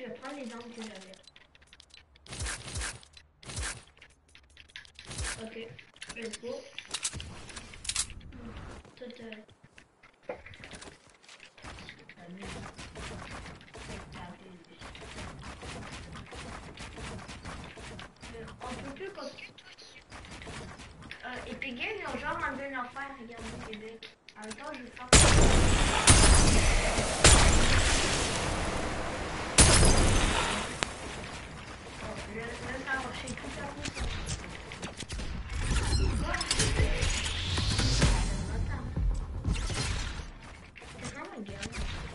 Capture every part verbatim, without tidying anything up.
je vais prendre les armes que j'avais. Ok, let's go. Tout euh... On peut plus comme... Euh, Epic Games, ils ont genre enlevé une affaire, regardez Québec. En même temps, je vais faire... Oh, là, là, ça a marché tout à coup, ça. Quoi? Attends. C'est vraiment une gueule.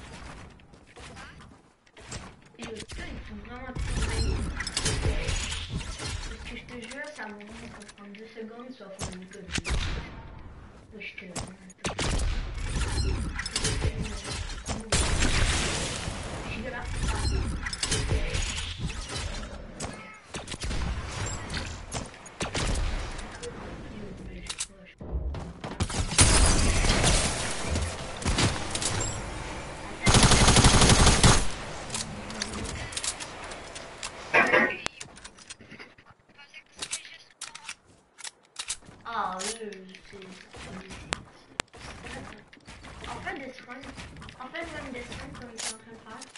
Et le putain, ils sont vraiment trop bien. Parce que je te jure, ça va prendre deux secondes, ça va faire une école. Moi, je te... Je suis là. Ah oui, c'est... En fait, des spawns. En fait, même des spawns comme il est en train de faire.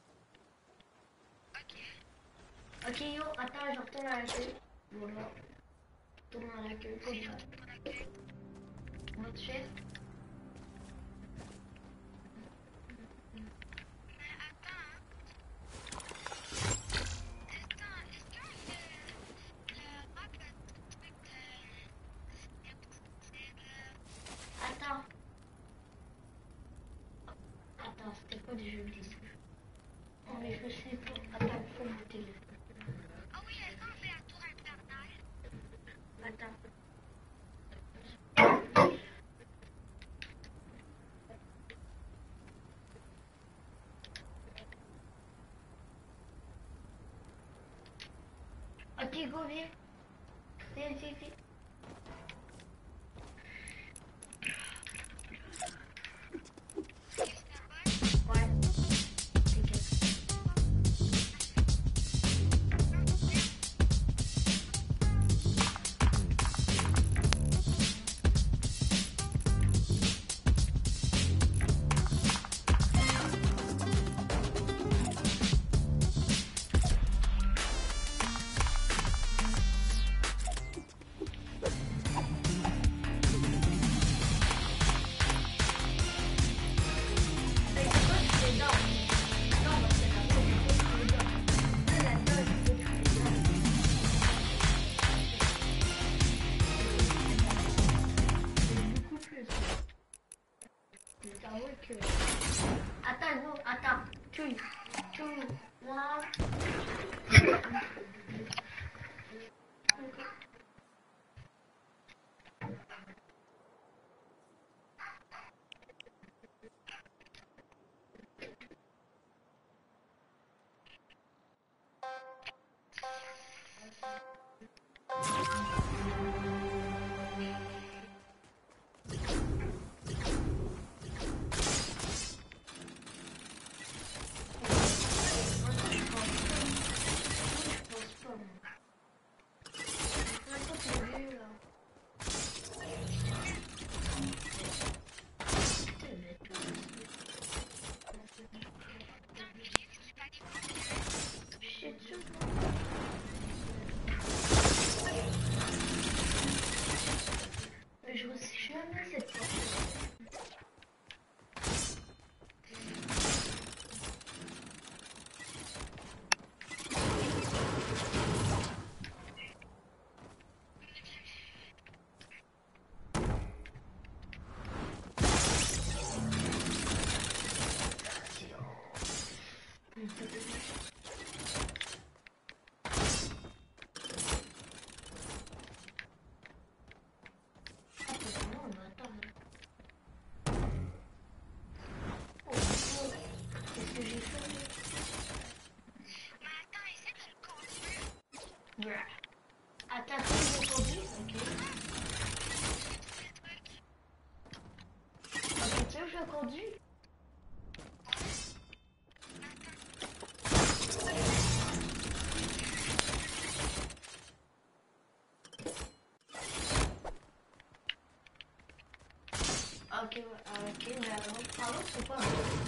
Ok, yo, attends, je retourne à l'accueil. Voilà. Je retourne à l'accueil pour le faire. Votre chef. Attends. Attends, c'était quoi des jeux vidéo? Oh, mais je sais pas. Attends, faut mon téléphone. Ah oui, est-ce qu'on fait la tour infernale? Attends. Ok, go, viens. Viens, viens, viens. Ouais. Attends, go, attends. Two, two, one. par l'autre, c'est pas.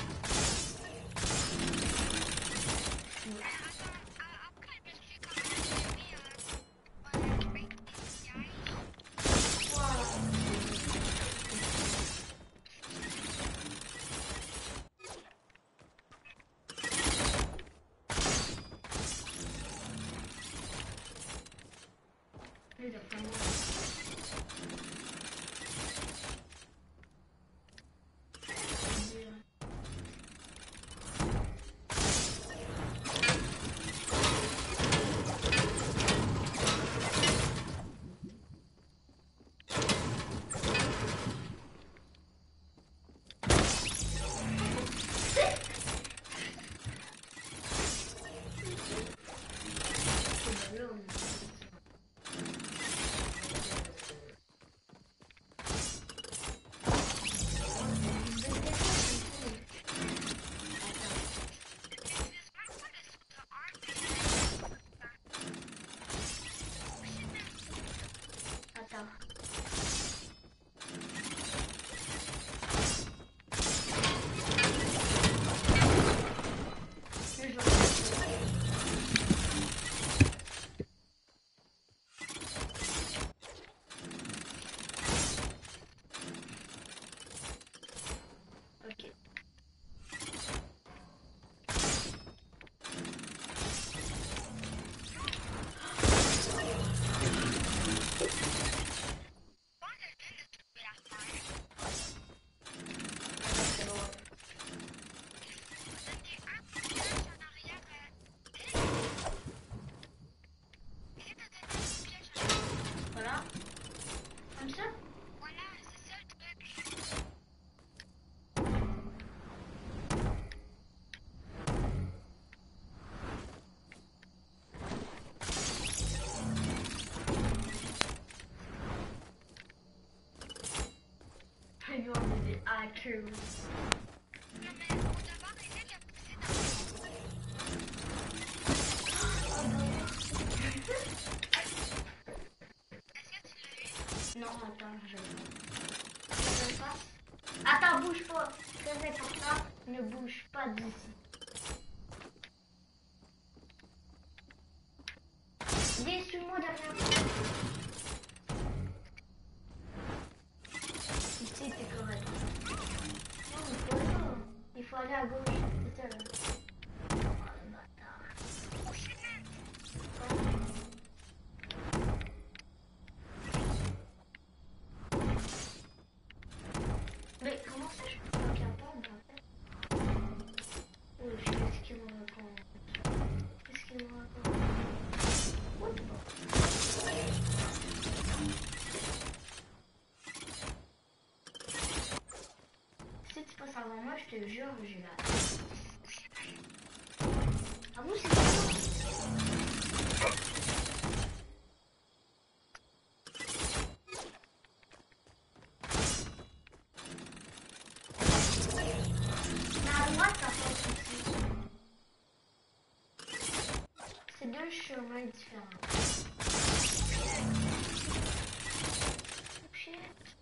You want me to I Q. Non, attends, je vais pas. Attends, bouge pas. Très important, ne bouge pas d'ici. Viens, suis-moi derrière moi. Ici, t'es correct. Non, mais pas là. Il faut aller à gauche. C'est ça, là. Oh, le bâtard. Mais comment ça, je suis pas capable, en fait? Oh, je sais ce qu'il me raconte. Qu'est-ce qu'il me raconte? What the fuck? Si tu passes avant moi, je te jure, j'ai la... Ah bon, c'est quoi? C'est deux chemins différents. Oh shit.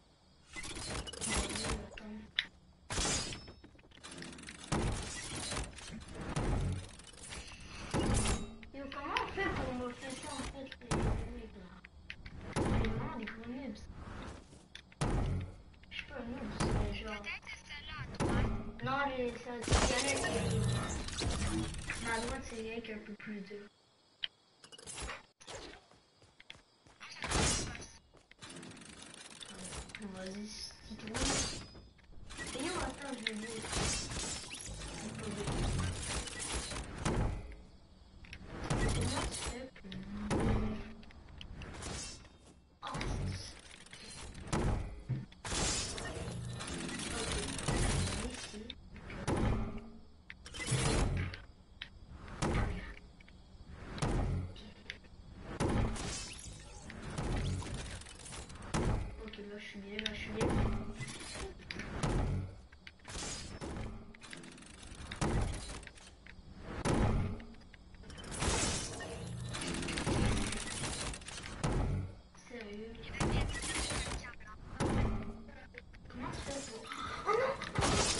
Yo, comment on fait pour me faire ça en fait, les mecs là? C'est vraiment des gros noobs. Je suis pas un noob, c'est genre... Non, les... c'est Yannick qui est dur. Mais à droite, c'est Yannick un peu plus dur. Vas-y, si tu trouves. Et yo, attends, je vais dire. Comment tu fais pour... Oh, ok, là je suis bien, là je suis bien. Sérieux? Comment tu fais pour... Oh non!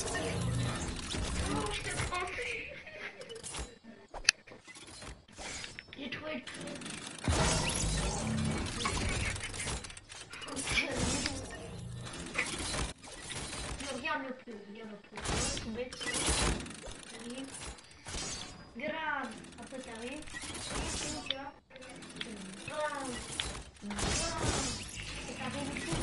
tout bête. T'arrives. Grave. Après t'arrives. Tu vois. Bam. Bam. Et t'arrives ici.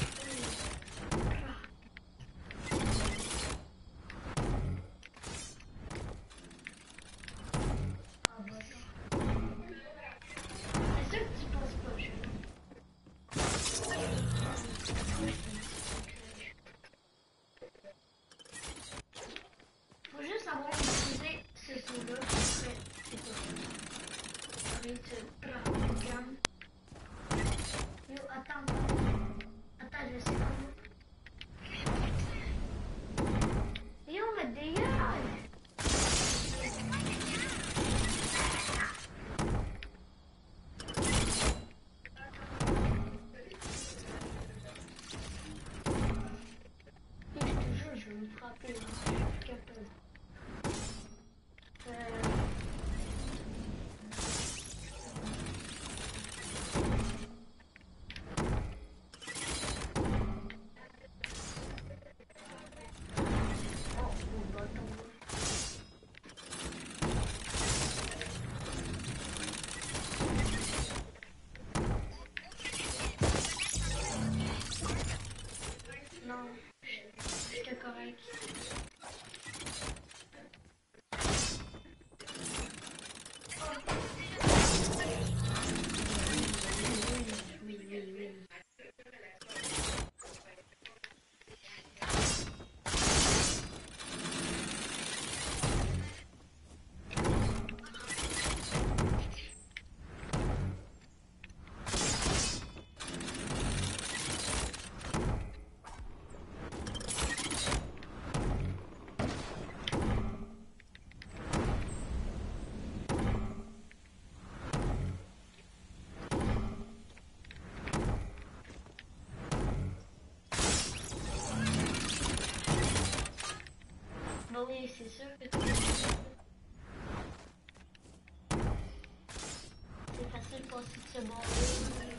Ah bah ça. C'est sûr que tu penses pas, je faut juste savoir utiliser ce son-là. Après, c'est tout. Allez, tu calme. Yo, attends. Attends, je sais comment. Yo, mais dégage! Je te jure, je vais me frapper là. Je suis capable. Euh... Oh, mon bâton. Non, j'étais correct. Oui, oui, oui, oui. Bah oui, c'est sûr que tu... C'est facile pour essayer de se barrer.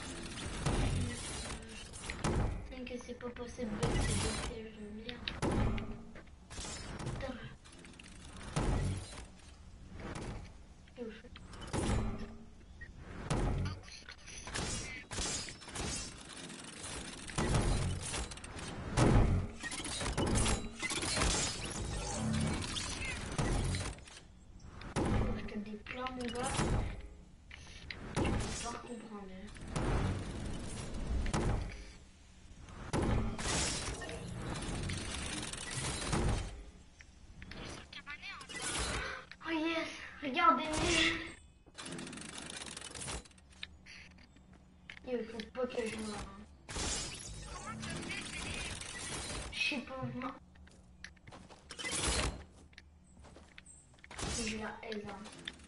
Même que c'est pas possible de se blesser, je veux dire. Putain. Yo, je- je te déplore, mon gars. Je peux pas comprendre. Hein. Oh yes, regardez-moi. Il faut pas que je meure. Hein. Je sais pas moi. Je la aise. Hein.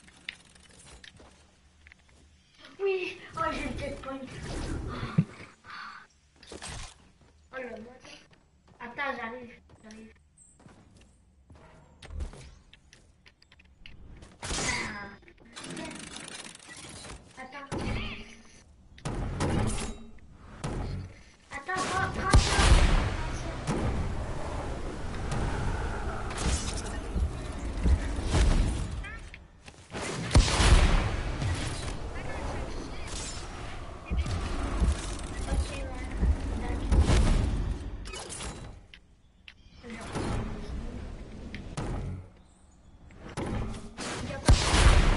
Oui, oh j'ai le checkpoint. Oh le mode. Attends, j'arrive. J'arrive. Ah. Attends. Attends, prends, prends ça. Ok, ouais. D'accord. Il y a pas de...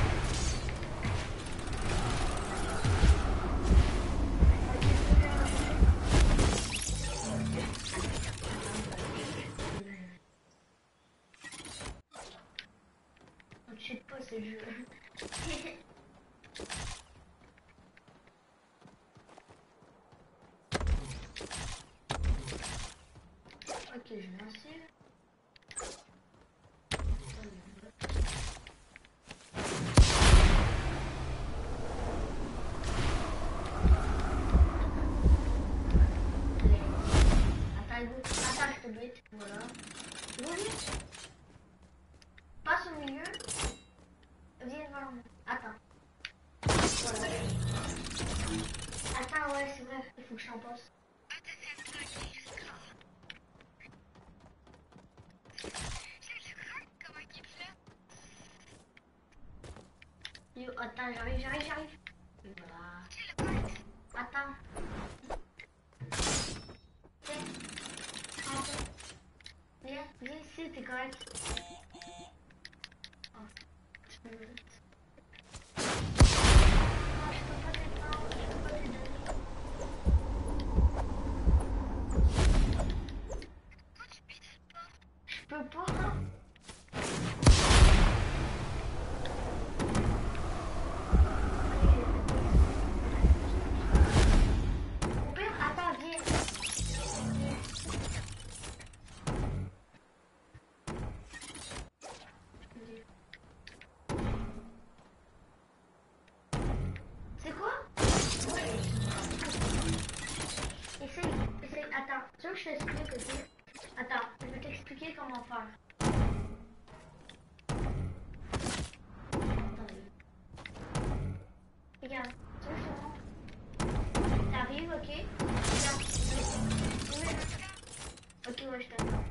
On ne chute pas ce jeu. Ok, je vais lancer. Attends, attends, je te bête. Voilà. Oui. Passe au milieu. Viens vers moi. Attends. Voilà. Attends, ouais, c'est vrai. Il faut que j'en passe. Yo, attends, j'arrive, j'arrive, j'arrive. Voilà. C'est le code. Attends. Tiens. Attends. Viens, viens ici, t'es correct. Oh, tu peux me... Non, je peux pas t'éteindre, je peux pas t'aider. Pourquoi tu pédales pas? Je peux pas. Au pire, attends, viens. C'est quoi? Essaye, essaye, attends, tu veux que je t'explique aussi? Attends, je vais t'expliquer comment faire. Attendez. Regarde, tu veux que je te montre? T'arrives, ok? Regarde, oui. Ok, ouais, je t'attends.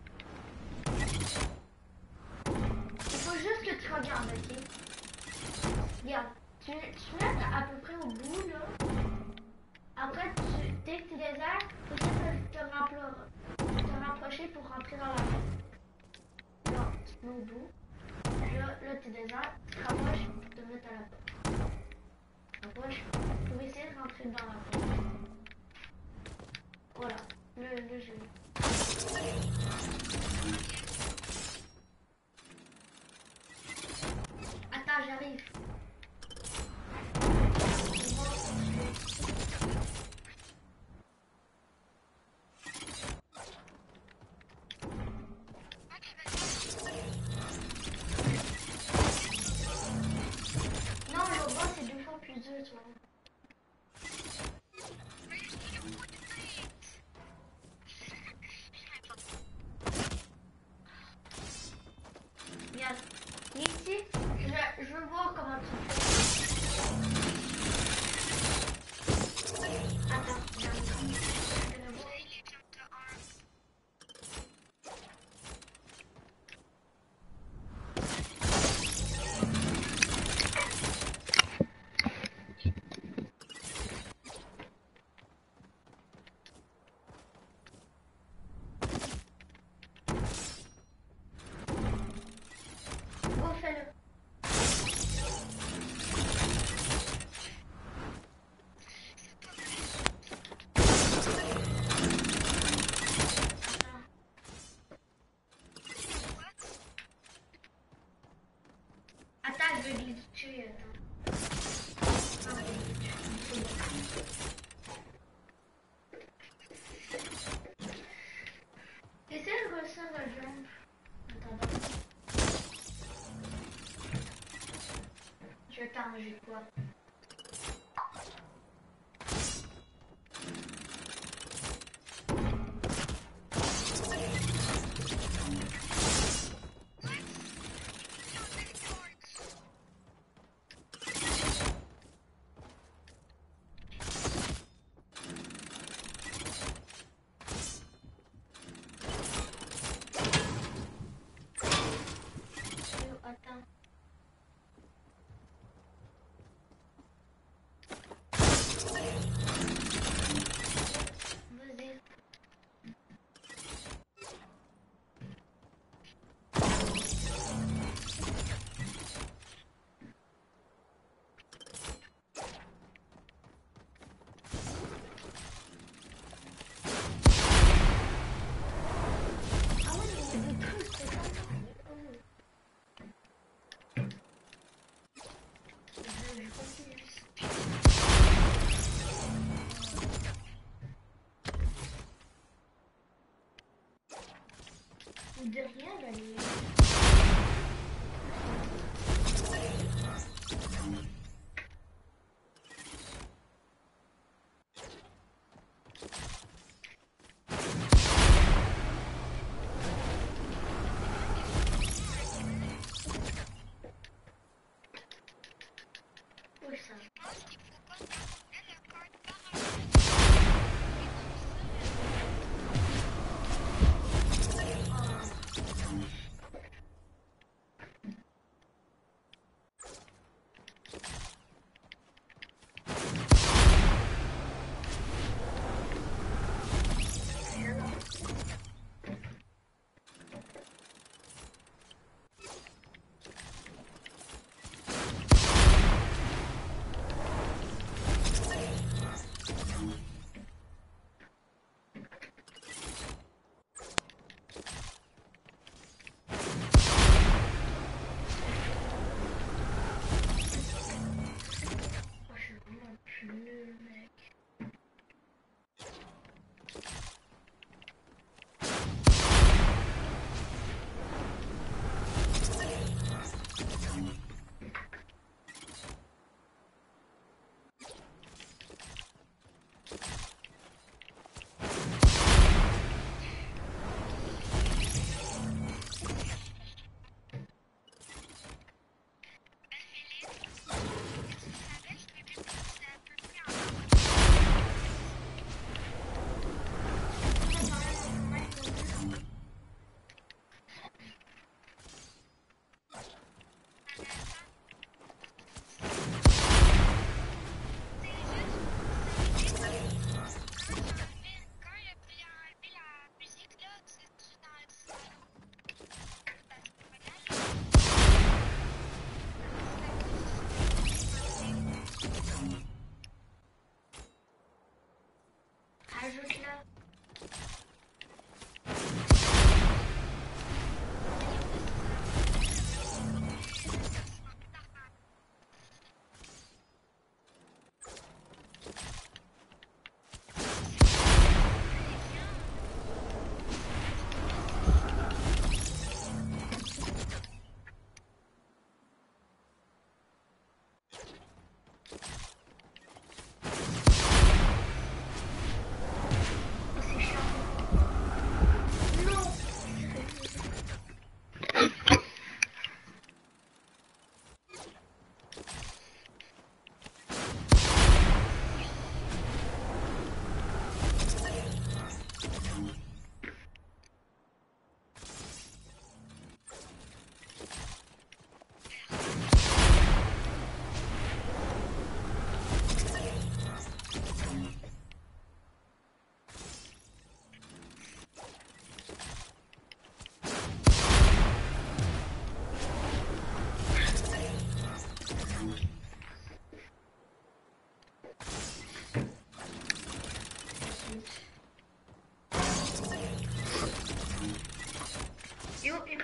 Il faut juste que tu regardes, ok? Regarde, tu, tu mets à peu près au bout, là. Après, tu, dès que tu désert, tu essaies de te, rappro- te rapprocher pour rentrer dans la porte. Là, tu te mets au bout. Là, là tu désert, tu te rapproches pour te mettre à la porte. Rapproche pour essayer de rentrer dans la porte. Voilà, le, le jeu. Attends, j'arrive. Non, le robot c'est deux fois plus dur, tu vois. Regarde, ici, je, je veux voir comment tu fais. Attends, regarde. Je vais voir. Go, fais-le. Attends. Attends, je vais glitcher, attends. Ah, je vais glitcher. Essaye de réussir le jump. Attends. Je vais t'arranger quoi? Attends.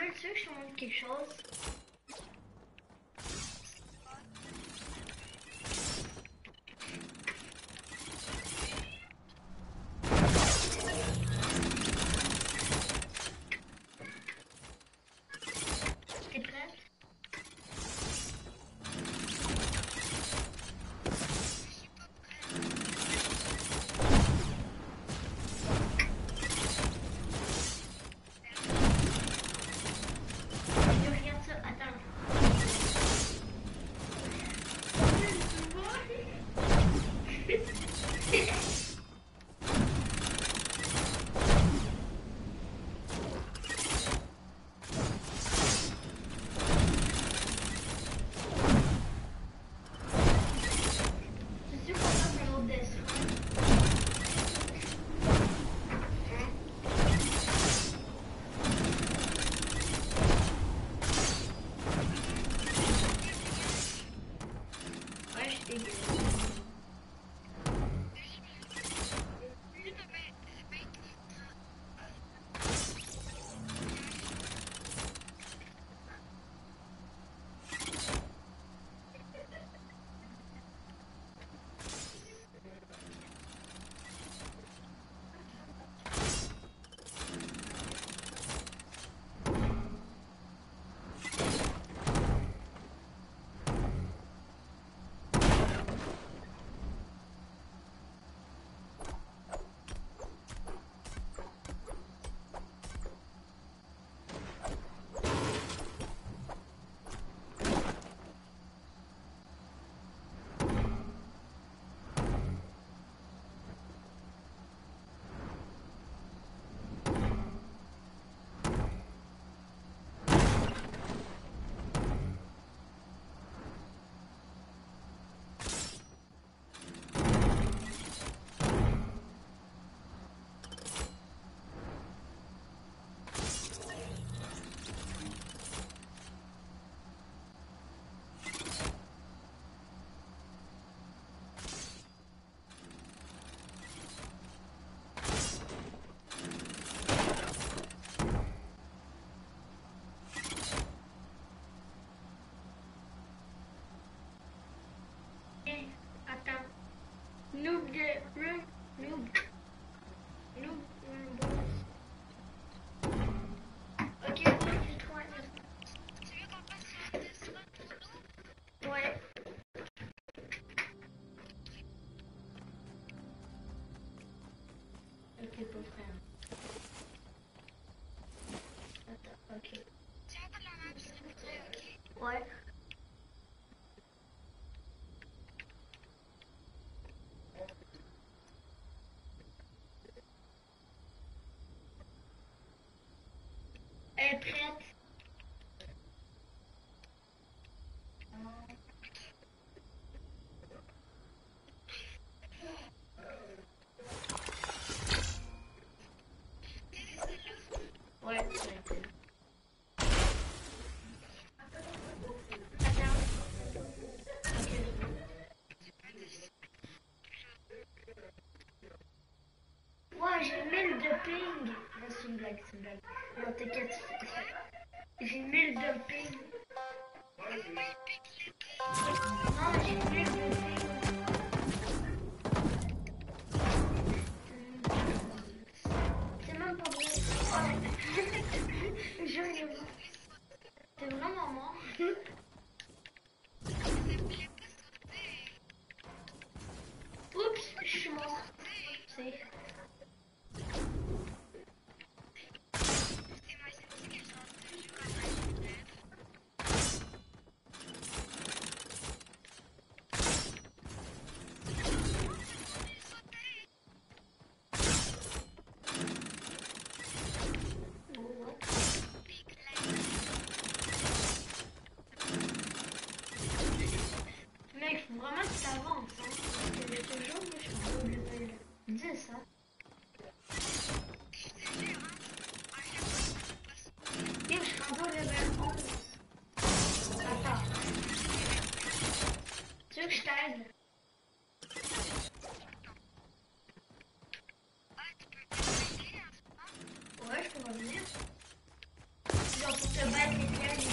Samuel, tu veux que je te montre quelque chose? T'es prête? Je regarde ça, attends. Je suis contente de l'autre dessin. Ouais, je t'ai dit. Hey, attends. Noob de room. Noob. Noob room boss. Ok, oui, j'ai trouvé. Tu veux qu'on passe sur un dessin pour nous? Ouais. Ok, beau frère. Attends, ok. Tu as la map, s'il vous plaît, ok? Ouais. Elle est prête. Ouais, c'est été. Attends. Ok. Ouais, j'ai mille de ping. Non, c'est une blague, c'est une blague. Non, t'inquiète. J'ai mille de ping. Non, j'ai mille de ping. C'est même pas vrai. Je vais voir. T'es vraiment mort. Oups, je suis mort. C'est. C'est moi, c'est aussi que j'ai entendu jouer à Minecraft. Oh, ouais. Big like. peux pas être les pièges.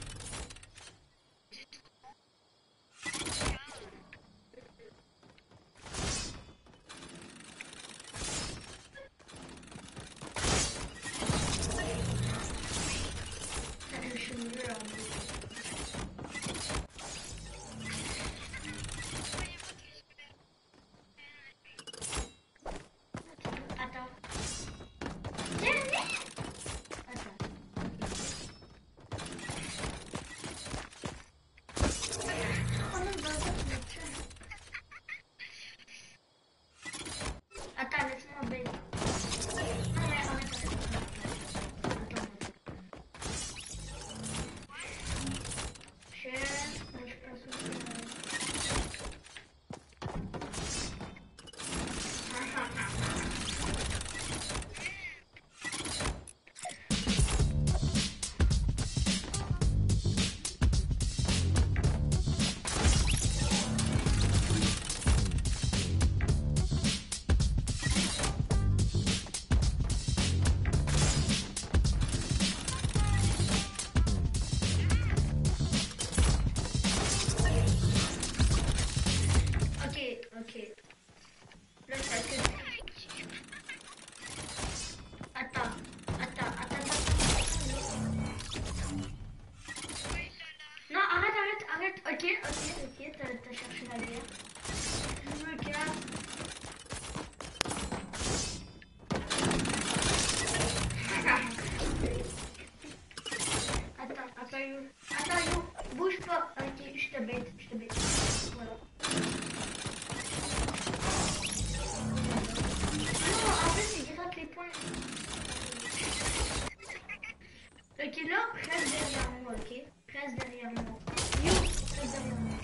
Ok, là, reste derrière moi, ok? Reste derrière moi. You, reste derrière moi.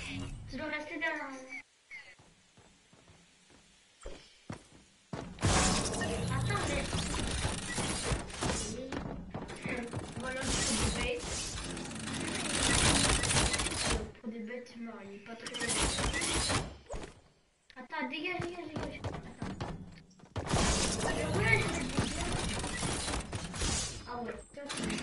Tu dois rester derrière moi. Attends, mais... Voilà, je fais des bêtes. Pour des bêtes, il meurt, il est pas très... Attends, dégage, dégage, dégage. Attends. Mais ouais, je vais dégage. Ah ouais, ça c'est vraiment...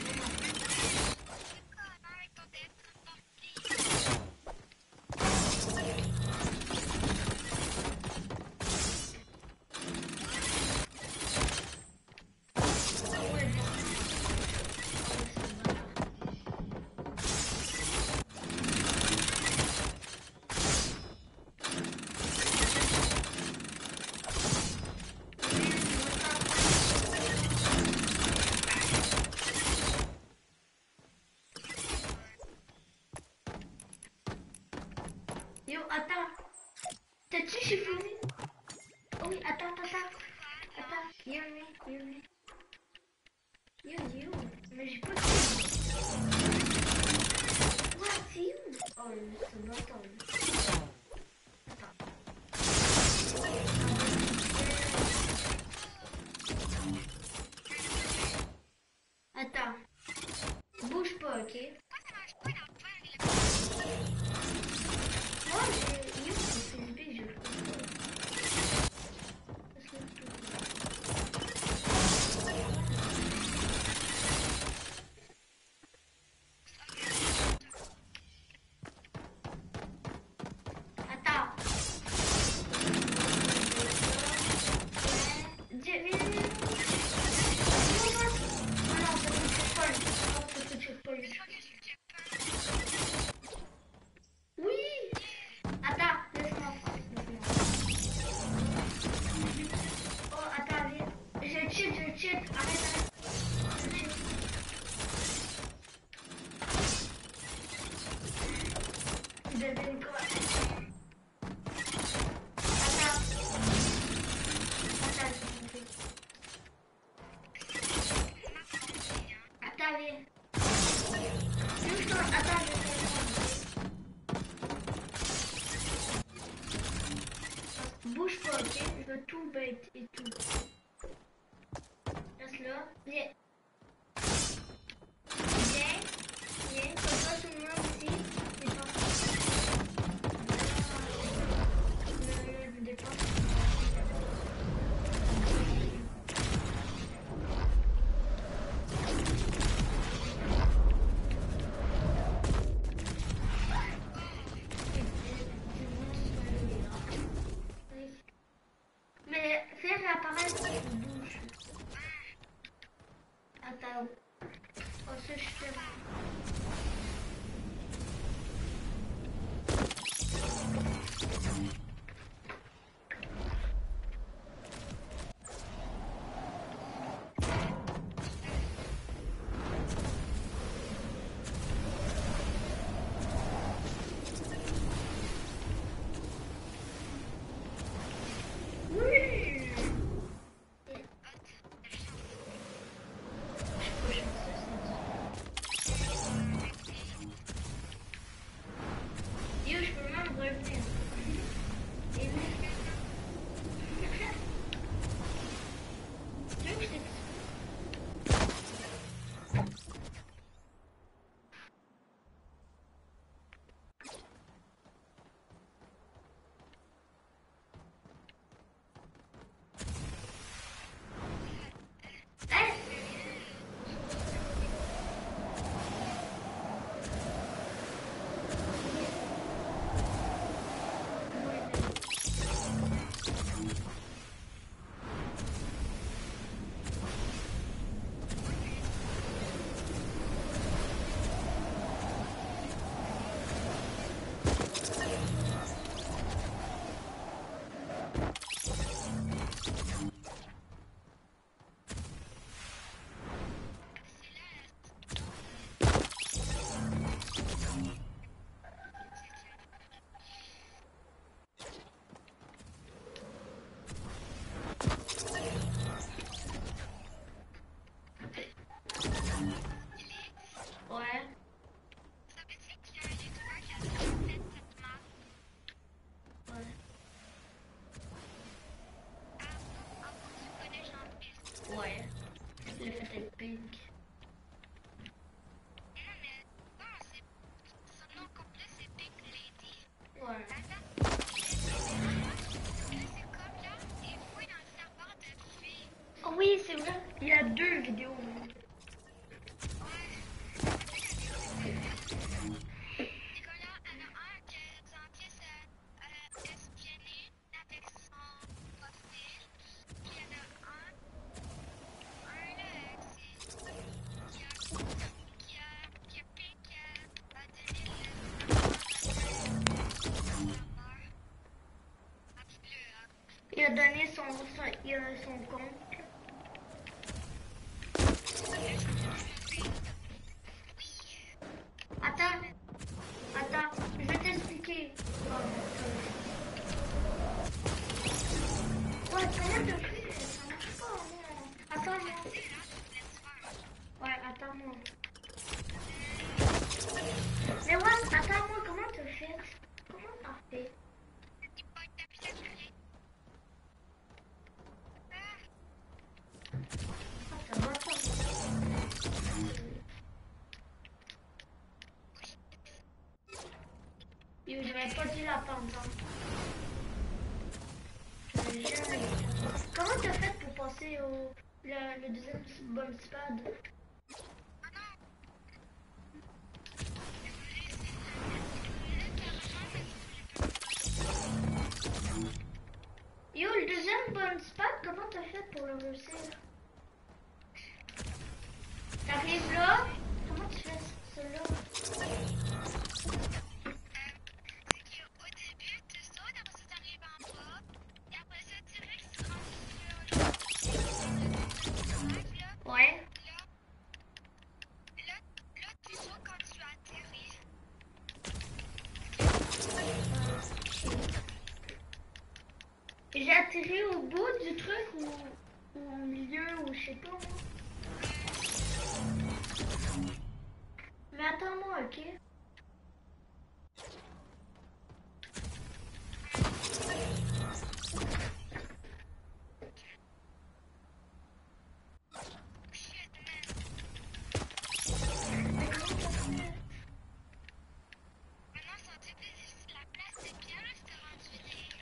Yo, attends. T'as-tu chiffonné? Oh oui, attends, attends, attends. Attends, hear me, hear me. Yo, yo. Mais j'ai pas de... What, c'est où? Oh, c'est bon, attends. Attends. Attends. Bouge pas, ok? Moi, j'ai... Yo, c'est le B, je le comprends. Attends. Viens, viens, viens. Non, non, c'est le checkpoint. Non, c'est le checkpoint. Oui. Attends, laisse-moi. Laisse-moi. Oh, attends, viens. Je cheat, je cheat. Arrête, arrête. Je cheat. Tu devines quoi? Attends. Attends, je m'en fais. Attends, viens. Juste, attends, je vais bouge pas, ok? Je veux tout bait et tout. Reste là. Viens. Viens. Viens. Comme ça, tout le monde ici. Et pas. Le, le dépense. Arrête, je bouge. Attends. Oh, c'est justement. Oui, c'est vrai. Il y a deux vidéos. Il a donné son, son, il a son compte. Attends, attends, je vais t'expliquer. Ouais, comment te fais? Ça marche pas, moi. Attends-moi. Ouais, attends-moi. Mais ouais, attends-moi, comment te fais? Comment t'as fait? Ah, ça va pas. Yo, j'aurais pas dû l'attendre. J'aurais jamais dû. Comment t'as fait pour passer au le, le deuxième bon spad? Yo, le deuxième bon spot, comment t'as fait pour le réussir? T'arrives là? Comment tu fais cela? Au début, tu sautes, après ça t'arrives en bas, et après ça, direct, tu rentres sur le live, là. Ouais. Là, là, tu sautes quand tu atterris. J'ai atterri au bout du truc ou, ou au milieu ou je sais pas moi. Mais attends-moi, ok? Mais comment t'as fait? Maintenant, c'est un truc plus difficile. La place, c'est bien, là, je te rendu vidéo.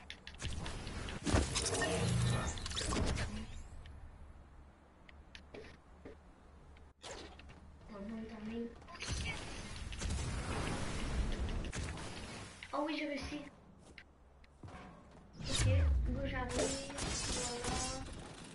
Oh bon, t'as mis. Oh shit. Oh oui, j'ai réussi. Ok, bon, j'arrive. Voilà.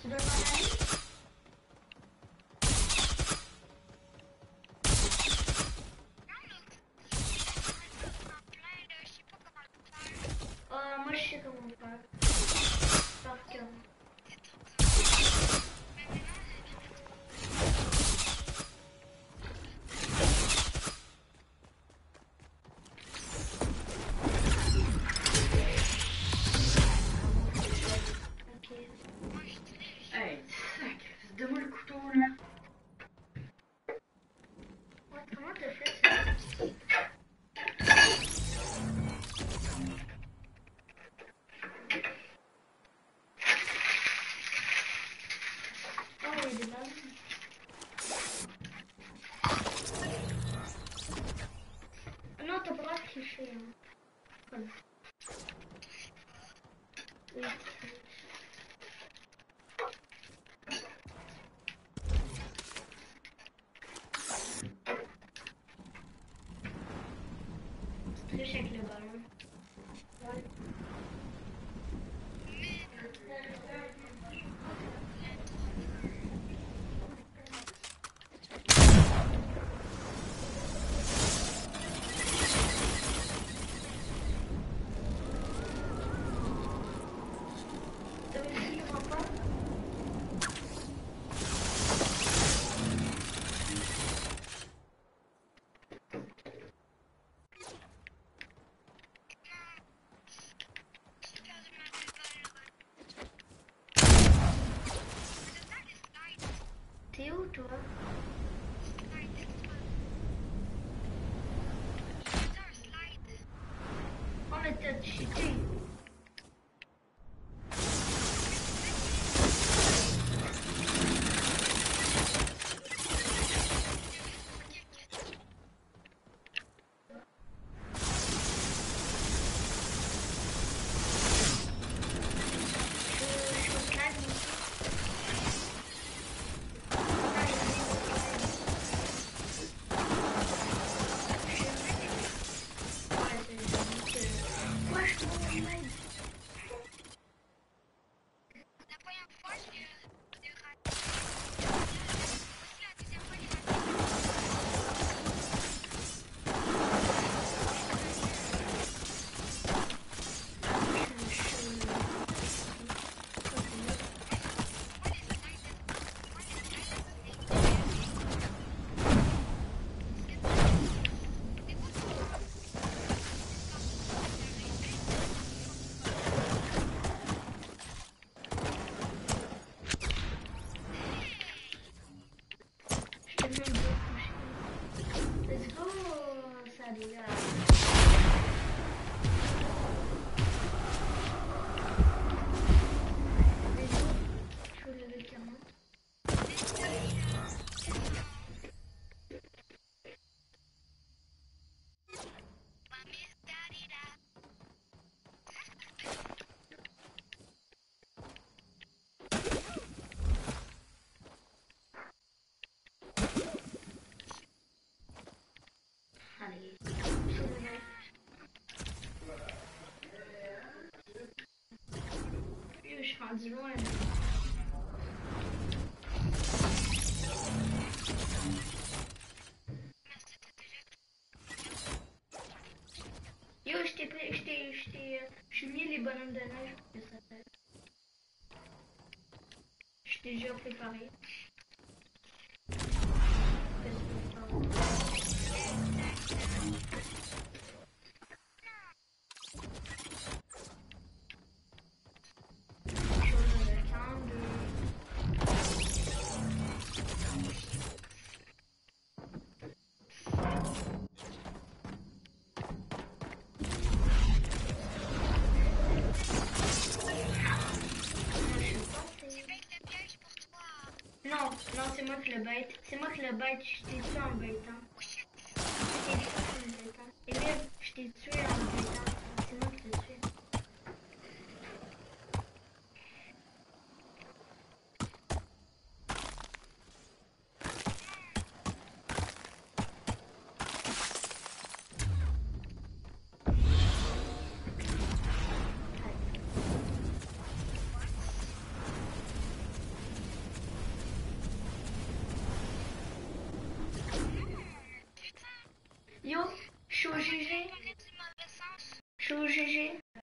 Tu dois t'en aller? Euh, moi je sais comment faire. Par cœur. Ok. Hey, sacré, donne-moi le couteau là. Ouais, comment t'as fait ça? Oh, il y a des balles. Non, t'as pas le droit de tricher. Hein. Voilà. Oui, tu triches. Tu triches avec le ballon. Ouais. T'as aussi le rempart? T'es où toi? Oh mais t'as cheaté. Je suis au slide ici. Ouais, c'est juste que... Ouais, je suis au slide. La première fois, je l'ai raté. Aussi, la deuxième fois, il est raté. Let's go, salut là. Let's go. Je veux lever quarante. Allez. Je suis rendu loin là. Yo, je t'ai pris, je t'ai, je t'ai, euh, je suis mis les bonhommes de neige, que ça s'appelle. Je t'ai déjà préparé. Chose avec un, deux. Non, non, c'est moi qui le bête. C'est moi qui le bête. Je t'ai tué en bêtant. Je t'ai tué en bêtant. Et là, je t'ai tué en bêtant. C'est moi qui l'ai tué. Yo, je suis au G G. Parler du mauvais sens. Je suis au G G.